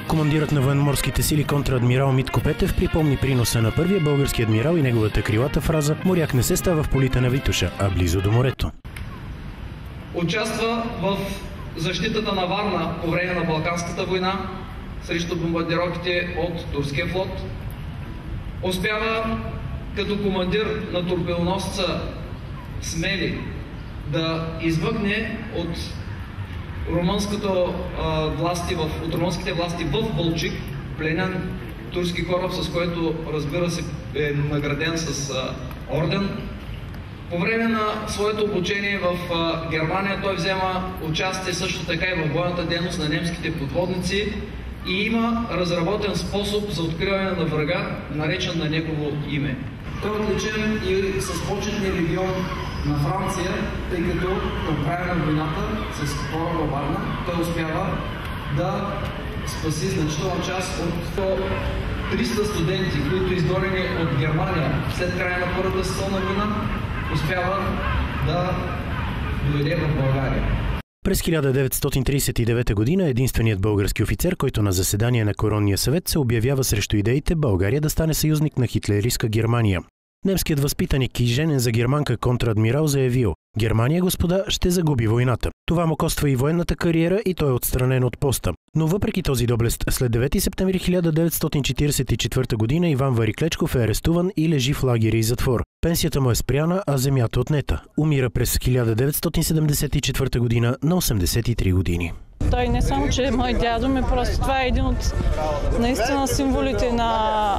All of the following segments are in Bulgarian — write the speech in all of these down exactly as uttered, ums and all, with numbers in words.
Командирът на военноморските сили контрадмирал Митко Петев припомни приноса на първия български адмирал и неговата крилата фраза «Моряк не се става в полите на Витоша, а близо до морето». Участва в защитата на Варна по време на Балканската война срещу бомбардировките от турския флот. Успява като командир на торпедоносца Смели да извъгне от румънските власти в, от румънските власти в Балчик пленен турски кораб, с който, разбира се, е награден с а, орден. По време на своето обучение в а, Германия той взема участие също така и в бойната дейност на немските подводници и има разработен способ за откриване на врага, наречен на негово име. Той е отличен и с почетния легион на Франция, тъй като към края на войната с кораба Варна той успява да спаси значителна част от триста студенти, които изгонени от Германия след края на Първата световна война, успява да дойде в България. През хиляда деветстотин тридесет и девета година единственият български офицер, който на заседание на Коронния съвет се обявява срещу идеите България да стане съюзник на хитлеристка Германия. Немският възпитаник и женен за германка контрадмирал заявил: «Германия, господа, ще загуби войната». Това му коства и военната кариера и той е отстранен от поста. Но въпреки този доблест, след девети септември хиляда деветстотин четиридесет и четвърта година Иван Вариклечков е арестуван и лежи в лагери и затвор. Пенсията му е спряна, а земята отнета. Умира през хиляда деветстотин седемдесет и четвърта година на осемдесет и три години. Той не само, че е мой дядо ми, просто това е един от наистина символите на,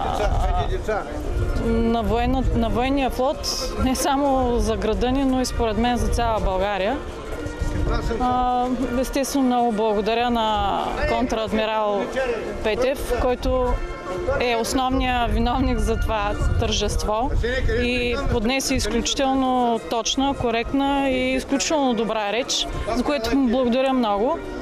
на, военно, на военния флот, не само за града ни, но и според мен за цяла България. Естествено много благодаря на контрадмирал Петев, който е основният виновник за това тържество и поднесе изключително точна, коректна и изключително добра реч, за което му благодаря много.